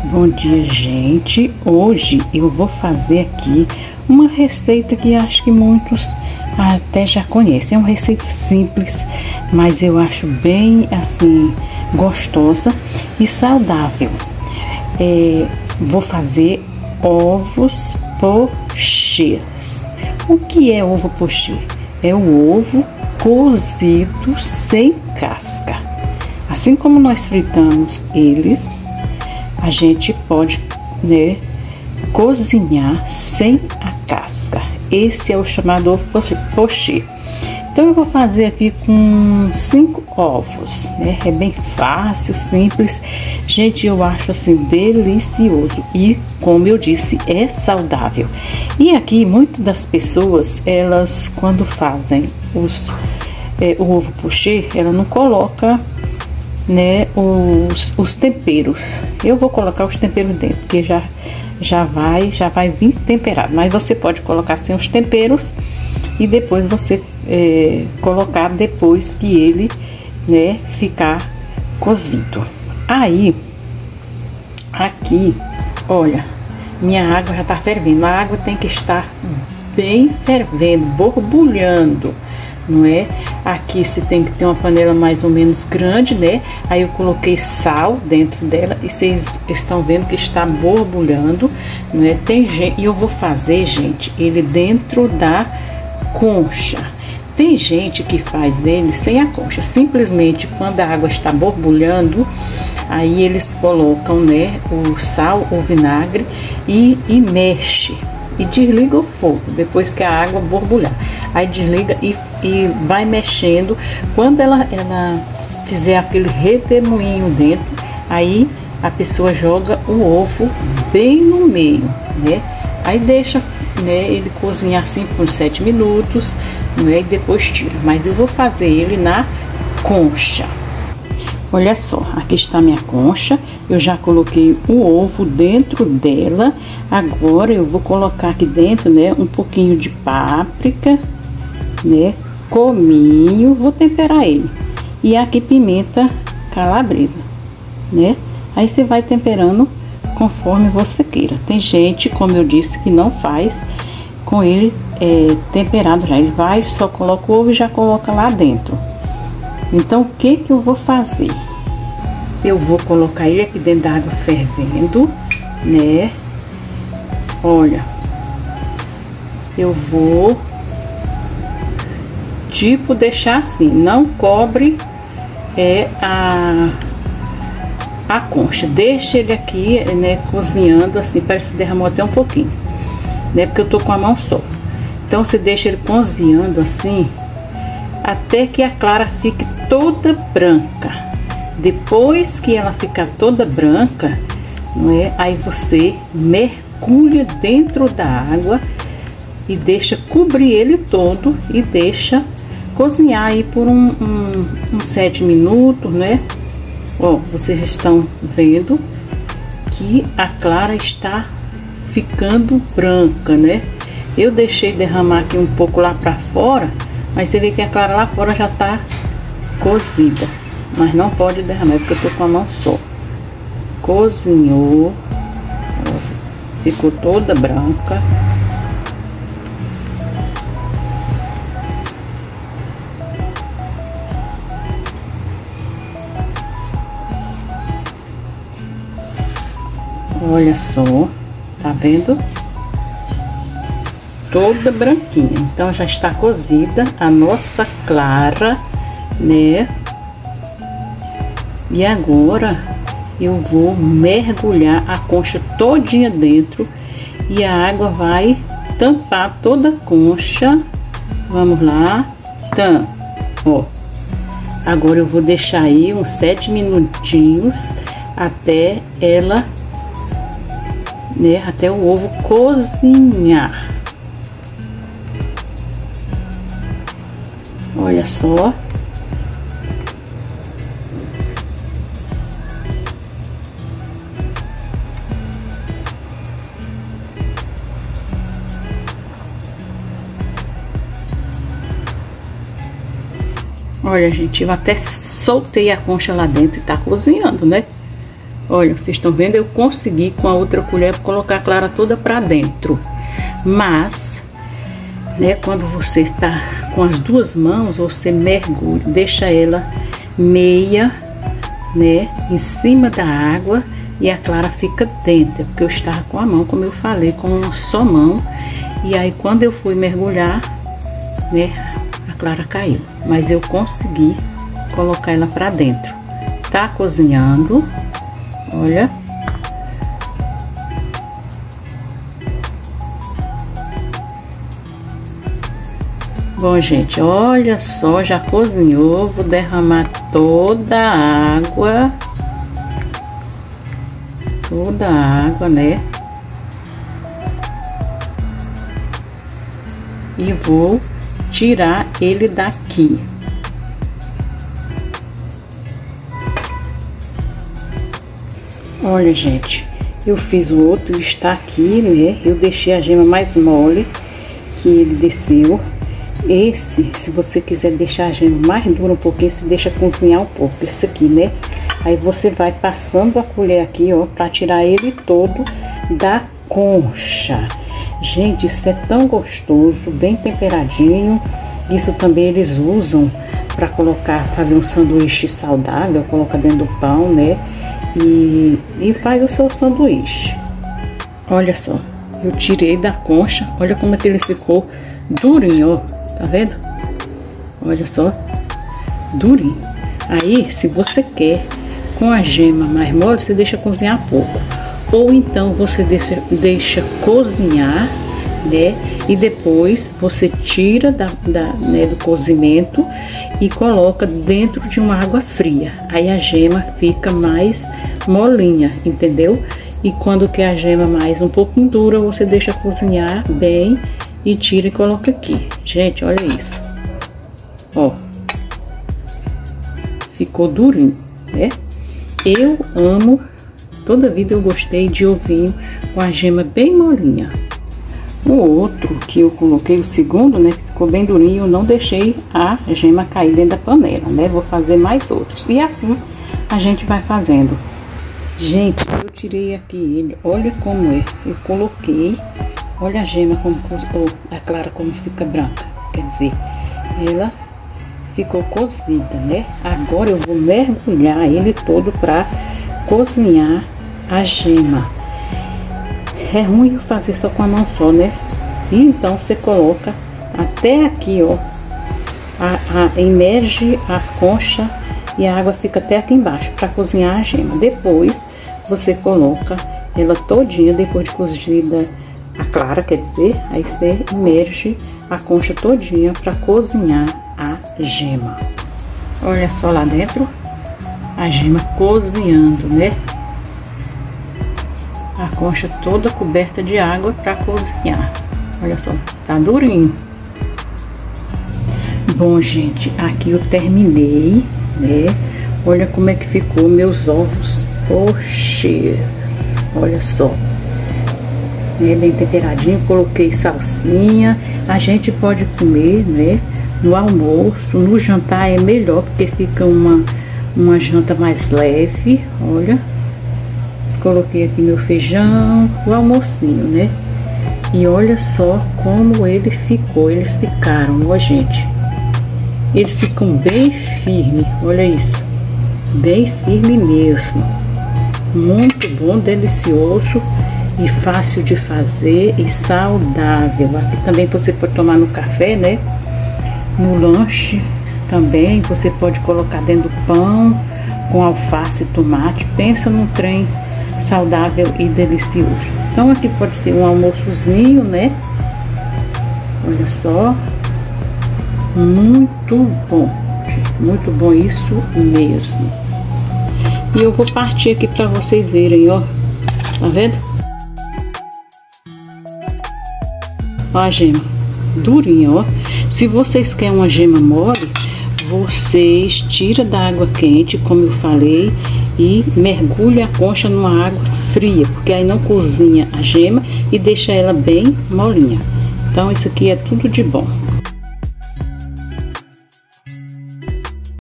Bom dia, gente. Hoje eu vou fazer aqui uma receita que acho que muitos até já conhecem. É uma receita simples, mas eu acho bem assim gostosa e saudável. Vou fazer ovos pochês. O que é ovo pochê? É o ovo cozido sem casca. Assim como nós fritamos eles, a gente pode, cozinhar sem a casca. Esse é o chamado ovo pochê. Então eu vou fazer aqui com 5 ovos, É bem fácil, simples. Gente, eu acho assim delicioso e, como eu disse, é saudável. E aqui muitas das pessoas, elas quando fazem o ovo pochê, ela não coloca os temperos. Eu vou colocar os temperos dentro, porque já vai vir temperado, mas você pode colocar sem os temperos e depois você colocar depois que ele ficar cozido. Aí aqui, olha, minha água já tá fervendo. A água tem que estar bem fervendo, borbulhando, não é? Aqui você tem que ter uma panela mais ou menos grande, Aí eu coloquei sal dentro dela e vocês estão vendo que está borbulhando, Tem gente, e eu vou fazer, gente, ele dentro da concha. Tem gente que faz ele sem a concha, simplesmente quando a água está borbulhando, aí eles colocam, o sal, o vinagre e mexe. E desliga o fogo depois que a água borbulhar. Aí desliga e vai mexendo. Quando ela fizer aquele redemoinho dentro, aí a pessoa joga o ovo bem no meio, Aí deixa, ele cozinhar assim por 7 minutos, E depois tira. Mas eu vou fazer ele na concha. Olha só, aqui está a minha concha. Eu já coloquei o ovo dentro dela. Agora eu vou colocar aqui dentro, um pouquinho de páprica, cominho, vou temperar ele. E aqui pimenta calabresa, Aí você vai temperando conforme você queira. Tem gente, como eu disse, que não faz com ele temperado já. Ele vai, só coloca o ovo e já coloca lá dentro. Então, o que eu vou fazer? Eu vou colocar ele aqui dentro da água fervendo, Olha, eu vou, deixar assim, não cobre a concha. Deixa ele aqui, cozinhando assim, parece que derramou até um pouquinho, Porque eu tô com a mão só. Então, você deixa ele cozinhando assim, até que a clara fique toda branca. Depois que ela ficar toda branca, Aí você mergulha dentro da água e deixa cobrir ele todo e deixa cozinhar aí por uns 7 minutos, Ó, vocês estão vendo que a clara está ficando branca, Eu deixei derramar aqui um pouco lá pra fora, mas você vê que a clara lá fora já tá cozida. Mas não pode derramar, porque eu tô com a mão só. Cozinhou. Ficou toda branca. Olha só, tá vendo? Toda branquinha. Então já está cozida a nossa clara, E agora eu vou mergulhar a concha todinha dentro e a água vai tampar toda a concha. Vamos lá, ó. Agora eu vou deixar aí uns 7 minutinhos até ela, até o ovo cozinhar. Olha só. Olha, gente, eu até soltei a concha lá dentro e tá cozinhando, Olha, vocês estão vendo? Eu consegui com a outra colher colocar a clara toda pra dentro. Mas, né, quando você tá com as duas mãos, você mergulha, deixa ela meia, né, em cima da água e a clara fica dentro, porque eu estava com a mão, como eu falei, com uma só mão. E aí quando eu fui mergulhar, né, a clara caiu, mas eu consegui colocar ela pra dentro. Tá cozinhando, olha. Bom, gente, olha só, já cozinhou. Vou derramar toda a água. Toda a água, né? E vou tirar ele daqui. Olha, gente, eu fiz o outro, está aqui, né? Eu deixei a gema mais mole, que ele desceu. Esse, se você quiser deixar a gema mais dura um pouquinho, você deixa cozinhar um pouco. Esse aqui, né? Aí você vai passando a colher aqui, ó, pra tirar ele todo da concha. Gente, isso é tão gostoso, bem temperadinho. Isso também eles usam pra colocar, fazer um sanduíche saudável, coloca dentro do pão, né? E faz o seu sanduíche. Olha só, eu tirei da concha, olha como é que ele ficou durinho, ó. Tá vendo? Olha só, durinho. Aí, se você quer com a gema mais mole, você deixa cozinhar pouco. Ou então você deixa cozinhar, né? E depois você tira né, do cozimento e coloca dentro de uma água fria. Aí a gema fica mais molinha, entendeu? E quando quer a gema mais um pouquinho dura, você deixa cozinhar bem e tira e coloca aqui. Gente, olha isso. Ó. Ficou durinho, né? Eu amo, toda vida eu gostei de ovinho com a gema bem molinha. O outro que eu coloquei, o segundo, né, ficou bem durinho, eu não deixei a gema cair dentro da panela, né? Vou fazer mais outros. E assim a gente vai fazendo. Gente, eu tirei aqui ele, olha como é. Eu coloquei, olha a gema como, a clara como fica branca. Quer dizer, ela ficou cozida, né? Agora eu vou mergulhar ele todo pra cozinhar a gema. É ruim eu fazer só com a mão só, né? E então você coloca até aqui, ó. Emerge a concha e a água fica até aqui embaixo para cozinhar a gema. Depois você coloca ela todinha, depois de cozida a clara, quer dizer, aí você emerge a concha todinha para cozinhar a gema. Olha só lá dentro a gema cozinhando, né? A concha toda coberta de água para cozinhar. Olha só, tá durinho. Bom, gente, aqui eu terminei, né? Olha como é que ficou meus ovos pochê. Olha só. É bem temperadinho, coloquei salsinha. A gente pode comer, né? No almoço, no jantar é melhor, porque fica uma janta mais leve. Olha. Coloquei aqui meu feijão, o almocinho, né? E olha só como ele ficou. Eles ficaram, ó, gente. Eles ficam bem firmes, olha isso. Bem firme mesmo. Muito bom, delicioso e fácil de fazer e saudável. Aqui também você pode tomar no café, né? No lanche também. Você pode colocar dentro do pão com alface e tomate. Pensa num trem saudável e delicioso. Então aqui pode ser um almoçozinho, né? Olha só, muito bom, gente, muito bom isso mesmo. E eu vou partir aqui para vocês verem, ó, tá vendo? Ó a gema, durinha, ó. Se vocês querem uma gema mole, vocês tiram da água quente, como eu falei, e mergulha a concha numa água fria, porque aí não cozinha a gema e deixa ela bem molinha. Então isso aqui é tudo de bom.